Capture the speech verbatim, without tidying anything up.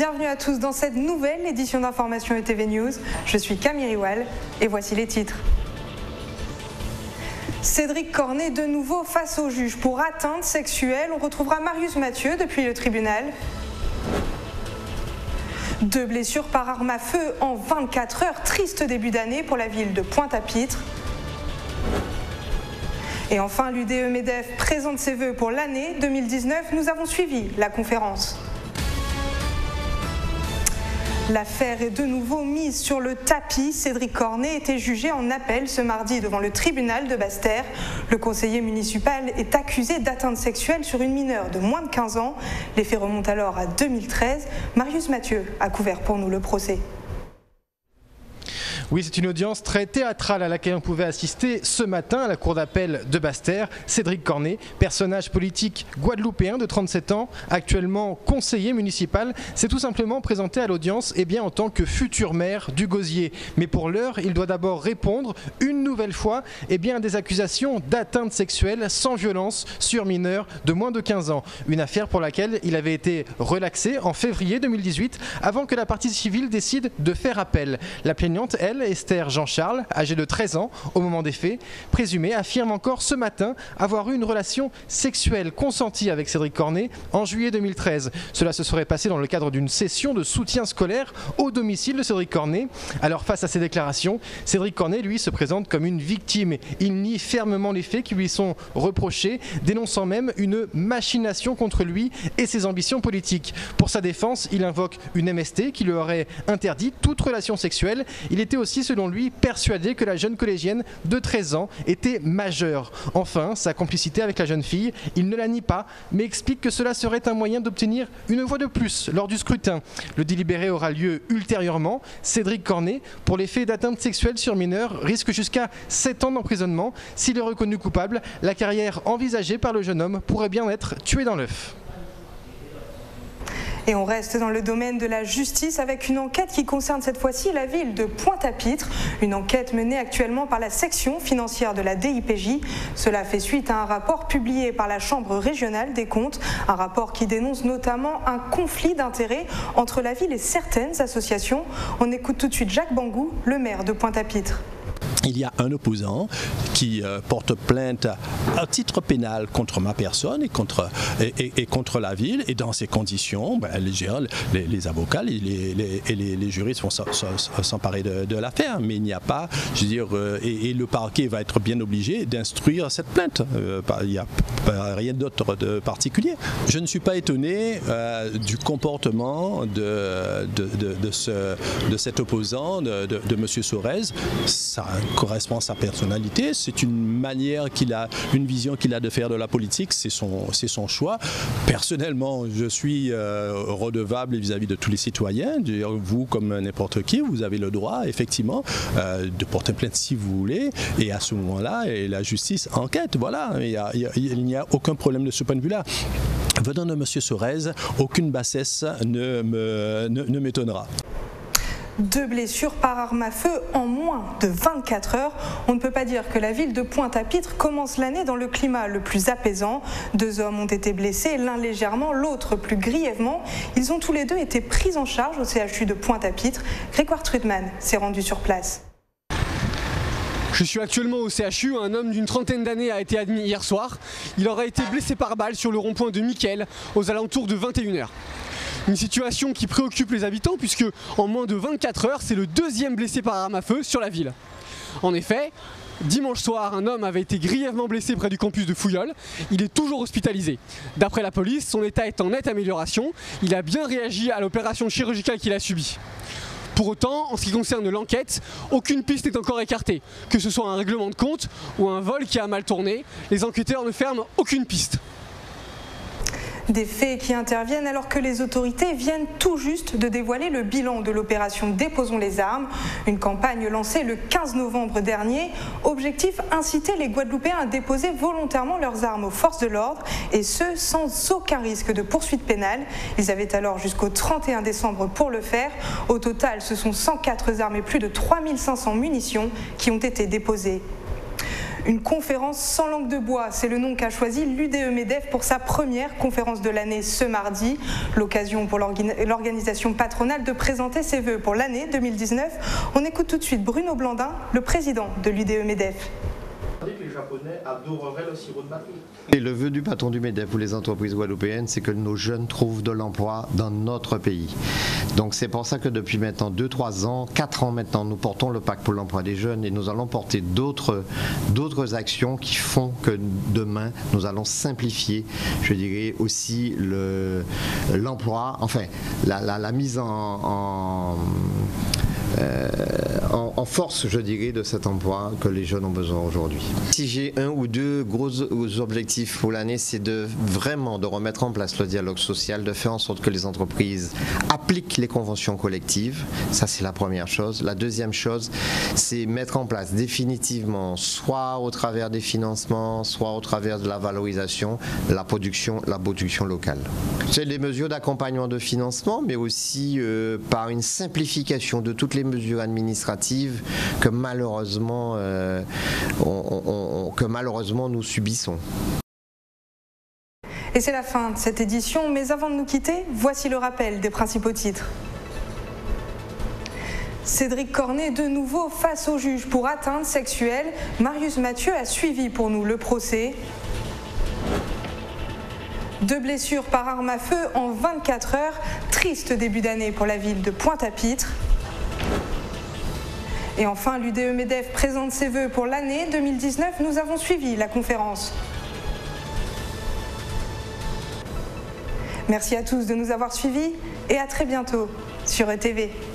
Bienvenue à tous dans cette nouvelle édition d'Information E T V News. Je suis Camille Riwal et voici les titres. Cédric Cornet de nouveau face au juge pour atteinte sexuelle. On retrouvera Marius Mathieu depuis le tribunal. Deux blessures par arme à feu en vingt-quatre heures. Triste début d'année pour la ville de Pointe-à-Pitre. Et enfin, l'U D E MEDEF présente ses vœux pour l'année deux mille dix-neuf. Nous avons suivi la conférence. L'affaire est de nouveau mise sur le tapis. Cédric Cornet était jugé en appel ce mardi devant le tribunal de Basse-Terre. Le conseiller municipal est accusé d'atteinte sexuelle sur une mineure de moins de quinze ans. Les faits remontent alors à deux mille treize. Marius Mathieu a couvert pour nous le procès. Oui, c'est une audience très théâtrale à laquelle on pouvait assister ce matin à la cour d'appel de Basse-Terre. Cédric Cornet, personnage politique guadeloupéen de trente-sept ans, actuellement conseiller municipal, s'est tout simplement présenté à l'audience eh bien, en tant que futur maire du Gosier. Mais pour l'heure, il doit d'abord répondre une nouvelle fois eh bien, à des accusations d'atteinte sexuelle sans violence sur mineurs de moins de quinze ans. Une affaire pour laquelle il avait été relaxé en février deux mille dix-huit avant que la partie civile décide de faire appel. La plaignante, elle, Esther Jean-Charles, âgée de treize ans au moment des faits, présumée, affirme encore ce matin avoir eu une relation sexuelle consentie avec Cédric Cornet en juillet deux mille treize. Cela se serait passé dans le cadre d'une session de soutien scolaire au domicile de Cédric Cornet. Alors face à ces déclarations, Cédric Cornet, lui, se présente comme une victime. Il nie fermement les faits qui lui sont reprochés, dénonçant même une machination contre lui et ses ambitions politiques. Pour sa défense, il invoque une M S T qui lui aurait interdit toute relation sexuelle. Il était aussi selon lui, persuadé que la jeune collégienne de treize ans était majeure. Enfin, sa complicité avec la jeune fille, il ne la nie pas, mais explique que cela serait un moyen d'obtenir une voix de plus lors du scrutin. Le délibéré aura lieu ultérieurement. Cédric Cornet, pour les faits d'atteinte sexuelle sur mineurs, risque jusqu'à sept ans d'emprisonnement. S'il est reconnu coupable, la carrière envisagée par le jeune homme pourrait bien être tuée dans l'œuf. Et on reste dans le domaine de la justice avec une enquête qui concerne cette fois-ci la ville de Pointe-à-Pitre. Une enquête menée actuellement par la section financière de la D I P J. Cela fait suite à un rapport publié par la Chambre régionale des comptes. Un rapport qui dénonce notamment un conflit d'intérêts entre la ville et certaines associations. On écoute tout de suite Jacques Bangou, le maire de Pointe-à-Pitre. Il y a un opposant qui euh, porte plainte à titre pénal contre ma personne et contre, et, et, et contre la ville. Et dans ces conditions, ben, les, les, les avocats les, les, et les, les juristes vont s'emparer de, de l'affaire. Mais il n'y a pas, je veux dire, euh, et, et le parquet va être bien obligé d'instruire cette plainte. Euh, il n'y a rien d'autre de particulier. Je ne suis pas étonné euh, du comportement de, de, de, de, ce, de cet opposant, de, de, de M. Sorez. Ça correspond à sa personnalité, c'est une manière qu'il a, une vision qu'il a de faire de la politique, c'est son, c'est son choix. Personnellement, je suis euh, redevable vis-à-vis de tous les citoyens. Vous, comme n'importe qui, vous avez le droit, effectivement, euh, de porter plainte si vous voulez, et à ce moment-là, et la justice enquête, voilà, il, y a, il n'y a aucun problème de ce point de vue-là. Venant de M. Sorez, aucune bassesse ne, me, ne, ne m'étonnera. Deux blessures par arme à feu en moins de vingt-quatre heures. On ne peut pas dire que la ville de Pointe-à-Pitre commence l'année dans le climat le plus apaisant. Deux hommes ont été blessés, l'un légèrement, l'autre plus grièvement. Ils ont tous les deux été pris en charge au C H U de Pointe-à-Pitre. Grégoire Trudman s'est rendu sur place. Je suis actuellement au C H U, un homme d'une trentaine d'années a été admis hier soir. Il aurait été blessé par balle sur le rond-point de Mickel aux alentours de vingt et une heures. Une situation qui préoccupe les habitants puisque en moins de vingt-quatre heures, c'est le deuxième blessé par arme à feu sur la ville. En effet, dimanche soir, un homme avait été grièvement blessé près du campus de Fouilleul. Il est toujours hospitalisé. D'après la police, son état est en nette amélioration. Il a bien réagi à l'opération chirurgicale qu'il a subie. Pour autant, en ce qui concerne l'enquête, aucune piste n'est encore écartée. Que ce soit un règlement de compte ou un vol qui a mal tourné, les enquêteurs ne ferment aucune piste. Des faits qui interviennent alors que les autorités viennent tout juste de dévoiler le bilan de l'opération Déposons les armes, une campagne lancée le quinze novembre dernier. Objectif, inciter les Guadeloupéens à déposer volontairement leurs armes aux forces de l'ordre et ce, sans aucun risque de poursuite pénale. Ils avaient alors jusqu'au trente et un décembre pour le faire. Au total, ce sont cent quatre armes et plus de trois mille cinq cents munitions qui ont été déposées. Une conférence sans langue de bois, c'est le nom qu'a choisi l'U D E MEDEF pour sa première conférence de l'année ce mardi. L'occasion pour l'organisation patronale de présenter ses vœux pour l'année deux mille dix-neuf. On écoute tout de suite Bruno Blandin, le président de l'U D E MEDEF. Que les Japonais adoreraient le sirop de matou. Et le vœu du patron du MEDEF pour les entreprises guadeloupéennes, c'est que nos jeunes trouvent de l'emploi dans notre pays. Donc c'est pour ça que depuis maintenant deux trois ans, quatre ans maintenant, nous portons le pacte pour l'emploi des jeunes et nous allons porter d'autres d'autres actions qui font que demain, nous allons simplifier, je dirais aussi le l'emploi, enfin la, la, la mise en, en Euh, en, en force, je dirais, de cet emploi que les jeunes ont besoin aujourd'hui. Si j'ai un ou deux gros objectifs pour l'année, c'est de vraiment de remettre en place le dialogue social, de faire en sorte que les entreprises appliquent les conventions collectives. Ça, c'est la première chose. La deuxième chose, c'est mettre en place définitivement, soit au travers des financements, soit au travers de la valorisation, la production, la production locale. C'est les mesures d'accompagnement de financement, mais aussi euh, par une simplification de toutes les mesures administratives que malheureusement, euh, on, on, on, que malheureusement nous subissons. Et c'est la fin de cette édition, mais avant de nous quitter, voici le rappel des principaux titres. Cédric Cornet de nouveau face au juge pour atteinte sexuelle. Marius Mathieu a suivi pour nous le procès. Deux blessures par arme à feu en vingt-quatre heures. Triste début d'année pour la ville de Pointe-à-Pitre. Et enfin, l'U D E MEDEF présente ses vœux pour l'année deux mille dix-neuf. Nous avons suivi la conférence. Merci à tous de nous avoir suivis et à très bientôt sur E T V.